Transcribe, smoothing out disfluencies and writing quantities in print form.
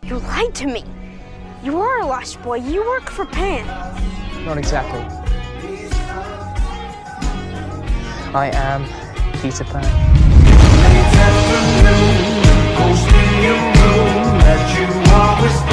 You lied to me. You are a lost boy. You work for Pan. Not exactly. I am Peter Pan. Ghost in your room that you always